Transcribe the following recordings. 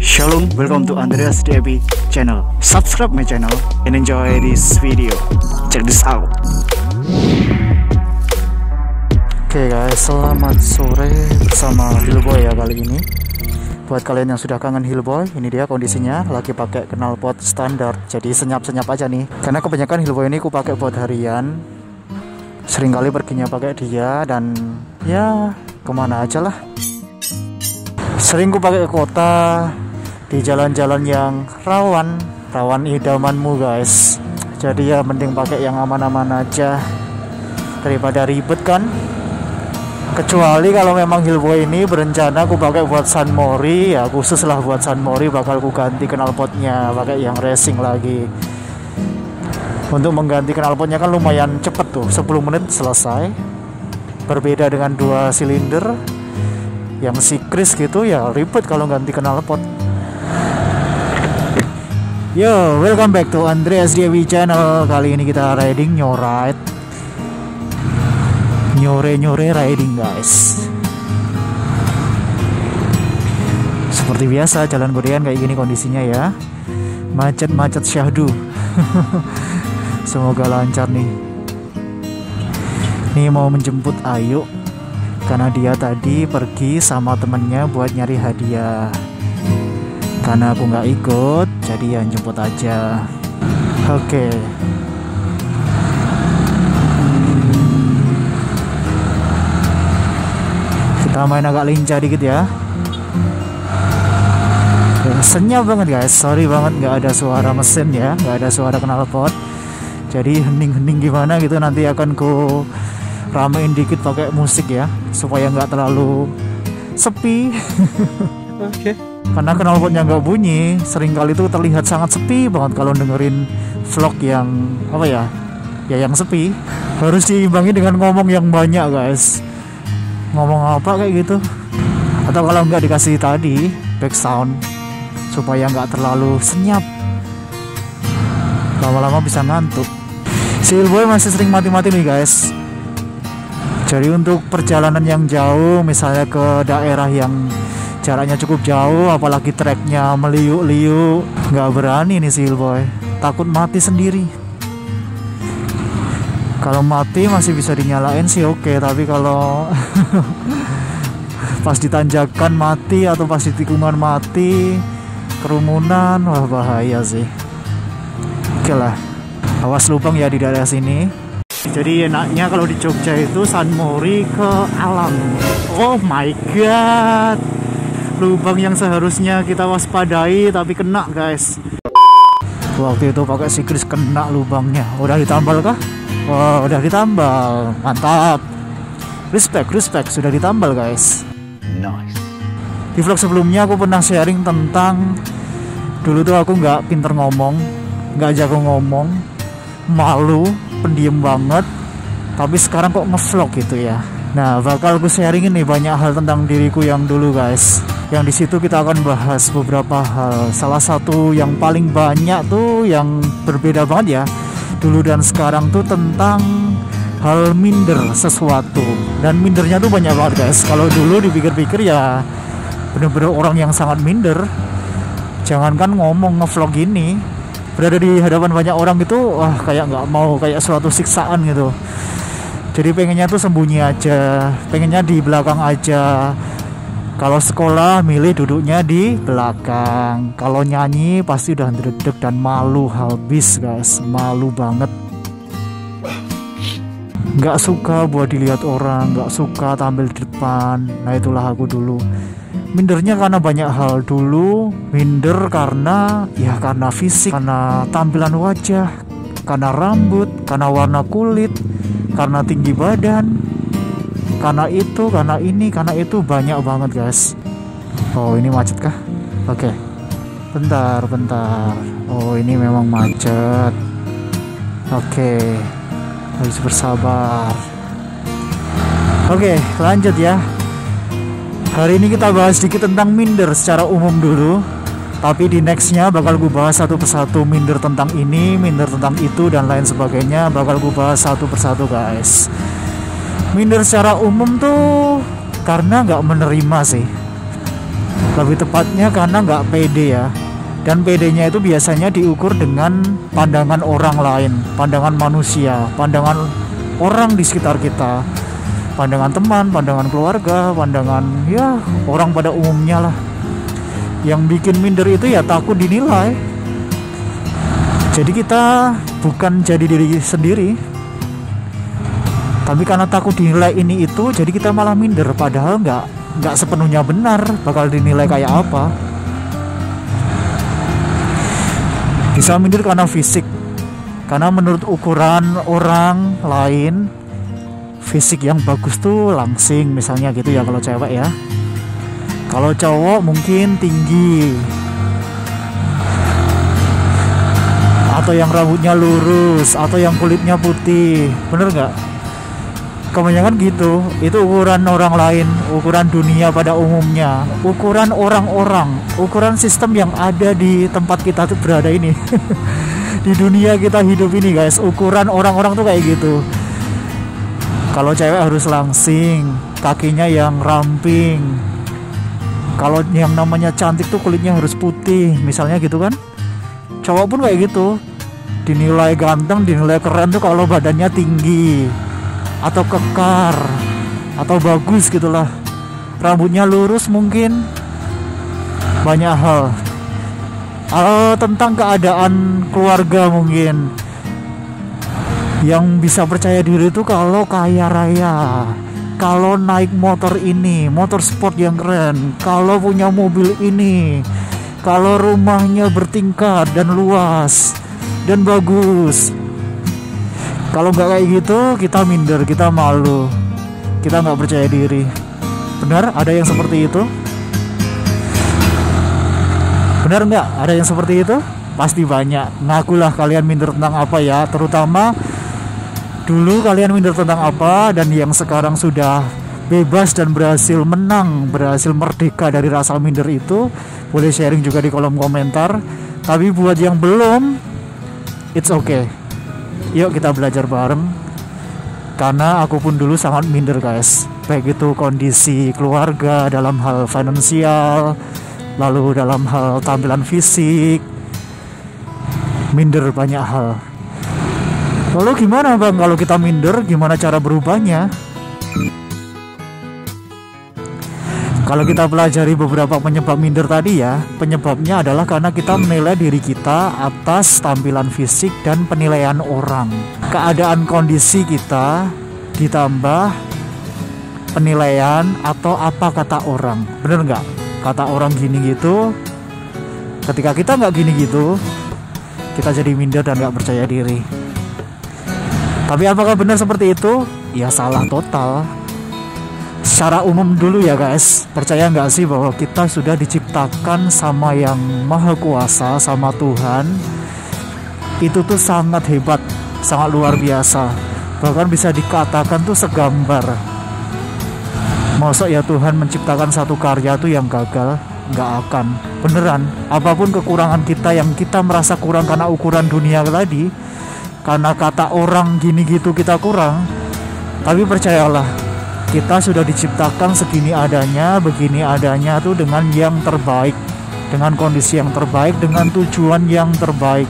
Shalom, welcome to Andreas Devi channel. Subscribe my channel and enjoy this video. Check this out. Oke guys, selamat sore bersama Hillboy ya kali ini. Buat kalian yang sudah kangen Hillboy, ini dia kondisinya lagi pakai knalpot standar. Jadi senyap-senyap aja nih. Karena kebanyakan Hillboy ini aku pakai buat harian. Seringkali perginya pakai dia dan ya kemana aja lah. Sering ku pakai ke kota, di jalan-jalan yang rawan idamanmu guys. Jadi ya mending pakai yang aman-aman aja daripada ribet kan. Kecuali kalau memang Hillboy ini berencana aku pakai buat San Mori, ya khusus lah buat San Mori bakal ku ganti knalpotnya pakai yang racing lagi. Untuk mengganti knalpotnya kan lumayan cepet tuh, 10 menit selesai. Berbeda dengan 2 silinder yang si Chris gitu ya ribet kalau ganti knalpot. Yo, welcome back to Andreas Devi channel. Kali ini kita riding nyore riding guys. Seperti biasa jalan godean kayak gini kondisinya ya. Macet syahdu. Semoga lancar nih. Nih mau menjemput Ayu karena dia tadi pergi sama temennya buat nyari hadiah. Karena aku nggak ikut, jadi yang jemput aja. Oke. Kita main agak lincah dikit ya. Senyap banget guys. Sorry banget nggak ada suara mesin ya, nggak ada suara knalpot. Jadi hening-hening gimana gitu nanti akan ku ramein dikit pakai musik ya, supaya nggak terlalu sepi. Oke. Karena knalpotnya nggak bunyi, seringkali itu terlihat sangat sepi banget kalau dengerin vlog yang apa ya yang sepi. Harus diimbangi dengan ngomong yang banyak guys. Ngomong apa kayak gitu. Atau kalau nggak dikasih tadi back sound supaya nggak terlalu senyap. Lama-lama bisa ngantuk. Si Hillboy masih sering mati-mati nih guys. Jadi untuk perjalanan yang jauh, misalnya ke daerah yang jaraknya cukup jauh, apalagi treknya meliuk-liuk, nggak berani nih si Hillboy, takut mati sendiri. Kalau mati masih bisa dinyalain sih oke, tapi kalau pas ditanjakan mati atau pas di tikungan mati, kerumunan, wah bahaya sih. Oke lah, awas lubang ya di daerah sini. Jadi enaknya kalau di Jogja itu San Mori ke alam. Oh my god, lubang yang seharusnya kita waspadai tapi kena guys. Waktu itu pakai si Chris kena lubangnya. Udah ditambal kah? Oh, udah ditambal, mantap. Respect sudah ditambal guys. Nice. Di vlog sebelumnya aku pernah sharing tentang dulu tuh aku nggak pinter ngomong, nggak jago ngomong, malu, pendiam banget, tapi sekarang kok ngevlog gitu ya. Nah, bakal aku sharingin nih banyak hal tentang diriku yang dulu guys. Yang di situ kita akan bahas beberapa hal. Salah satu yang paling banyak tuh yang berbeda banget ya, dulu dan sekarang tuh tentang hal minder sesuatu. Dan mindernya tuh banyak banget guys. Kalau dulu dipikir-pikir ya bener-bener orang yang sangat minder. Jangankan ngomong ngevlog ini, berada di hadapan banyak orang itu wah kayak nggak mau, kayak suatu siksaan gitu. Jadi pengennya tuh sembunyi aja, pengennya di belakang aja. Kalau sekolah milih duduknya di belakang. Kalau nyanyi pasti udah ndredeg dan malu habis guys, malu banget. Nggak suka buat dilihat orang, nggak suka tampil di depan. Nah itulah aku dulu. Mindernya karena banyak hal dulu. Minder karena fisik, karena tampilan wajah, karena rambut, karena warna kulit, karena tinggi badan, karena itu, karena ini, karena itu, banyak banget guys. Oh ini macet kah? Oke. Bentar. Oh ini memang macet. Oke. Harus bersabar. Oke, lanjut ya. Hari ini kita bahas sedikit tentang minder secara umum dulu. Tapi di nextnya bakal gue bahas satu persatu minder tentang ini, minder tentang itu, dan lain sebagainya. Bakal gue bahas satu persatu guys. Minder secara umum tuh karena nggak menerima sih. Lebih tepatnya karena nggak pede ya. Dan pedenya itu biasanya diukur dengan pandangan orang lain, pandangan manusia, pandangan orang di sekitar kita, pandangan teman, pandangan keluarga, pandangan ya orang pada umumnya lah. Yang bikin minder itu ya takut dinilai. Jadi kita bukan jadi diri sendiri, tapi karena takut dinilai ini itu, jadi kita malah minder. Padahal nggak sepenuhnya benar bakal dinilai kayak apa. Bisa minder karena fisik, karena menurut ukuran orang lain fisik yang bagus tuh langsing misalnya gitu ya kalau cewek ya. Kalau cowok mungkin tinggi, atau yang rambutnya lurus, atau yang kulitnya putih, bener nggak? Kebanyakan gitu. Itu ukuran orang lain, ukuran dunia pada umumnya, ukuran orang-orang, ukuran sistem yang ada di tempat kita tuh berada ini. Di dunia kita hidup ini guys, ukuran orang-orang tuh kayak gitu. Kalau cewek harus langsing, kakinya yang ramping. Kalau yang namanya cantik tuh kulitnya harus putih, misalnya gitu kan. Cowok pun kayak gitu, dinilai ganteng, dinilai keren tuh kalau badannya tinggi, atau kekar, atau bagus gitulah. Rambutnya lurus mungkin. Banyak hal. Tentang keadaan keluarga mungkin. Yang bisa percaya diri itu kalau kaya raya, kalau naik motor ini, motor sport yang keren, kalau punya mobil ini, kalau rumahnya bertingkat dan luas dan bagus. Kalau nggak kayak gitu, kita minder, kita malu, kita nggak percaya diri. Benar? Ada yang seperti itu? Benar nggak? Ada yang seperti itu? Pasti banyak. Ngakulah kalian minder tentang apa ya. Terutama dulu kalian minder tentang apa, dan yang sekarang sudah bebas dan berhasil menang, berhasil merdeka dari rasa minder itu, boleh sharing juga di kolom komentar. Tapi buat yang belum, it's okay. Yuk kita belajar bareng. Karena aku pun dulu sangat minder guys. Baik itu kondisi keluarga, dalam hal finansial, lalu dalam hal tampilan fisik. Minder banyak hal. Lalu gimana bang kalau kita minder? Gimana cara berubahnya? Kalau kita pelajari beberapa penyebab minder tadi ya, penyebabnya adalah karena kita menilai diri kita atas tampilan fisik dan penilaian orang. Keadaan kondisi kita ditambah penilaian atau apa kata orang. Bener nggak? Kata orang gini gitu. Ketika kita nggak gini gitu, kita jadi minder dan nggak percaya diri. Tapi apakah benar seperti itu? Ya salah total. Secara umum dulu ya guys, percaya nggak sih bahwa kita sudah diciptakan sama yang maha kuasa, sama Tuhan. Itu tuh sangat hebat, sangat luar biasa. Bahkan bisa dikatakan tuh segambar. Masa ya Tuhan menciptakan satu karya tuh yang gagal? Nggak akan. Beneran, apapun kekurangan kita yang kita merasa kurang karena ukuran dunia tadi, karena kata orang gini gitu kita kurang. Tapi percayalah, kita sudah diciptakan segini adanya, begini adanya tuh dengan yang terbaik, dengan kondisi yang terbaik, dengan tujuan yang terbaik.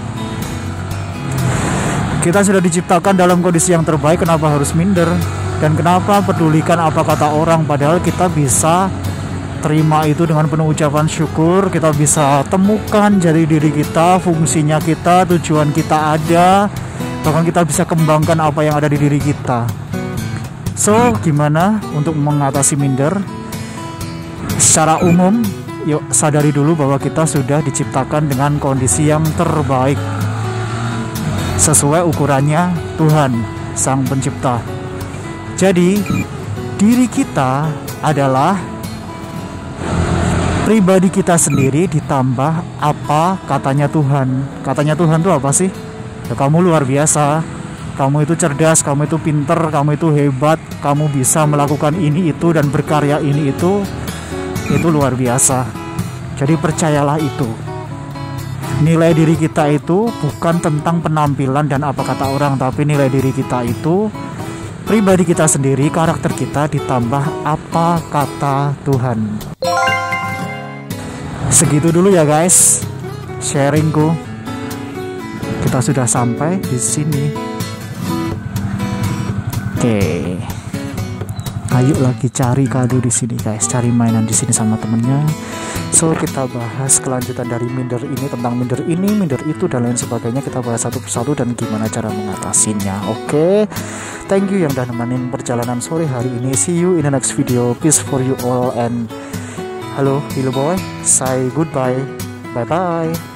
Kita sudah diciptakan dalam kondisi yang terbaik, kenapa harus minder? Dan kenapa pedulikan apa kata orang? Padahal kita bisa terima itu dengan penuh ucapan syukur. Kita bisa temukan jati diri kita, fungsinya kita, tujuan kita ada. Bahkan kita bisa kembangkan apa yang ada di diri kita. So, gimana untuk mengatasi minder? Secara umum, yuk sadari dulu bahwa kita sudah diciptakan dengan kondisi yang terbaik, sesuai ukurannya Tuhan, Sang Pencipta. Jadi, diri kita adalah pribadi kita sendiri ditambah apa katanya Tuhan. Katanya Tuhan itu apa sih? Ya, kamu luar biasa. Kamu itu cerdas, kamu itu pinter, kamu itu hebat, kamu bisa melakukan ini itu dan berkarya ini itu luar biasa. Jadi percayalah itu. Nilai diri kita itu bukan tentang penampilan dan apa kata orang, tapi nilai diri kita itu pribadi kita sendiri, karakter kita ditambah apa kata Tuhan. segitu dulu ya guys sharingku. Kita sudah sampai di sini. Oke. Ayo lagi cari kado di sini guys, cari mainan di sini sama temennya. So kita bahas kelanjutan dari minder ini, tentang minder ini, minder itu dan lain sebagainya. Kita bahas satu persatu dan gimana cara mengatasinya. Oke. Thank you yang udah nemenin perjalanan sore hari ini. See you in the next video. Peace for you all and hello boy. Say goodbye. Bye bye.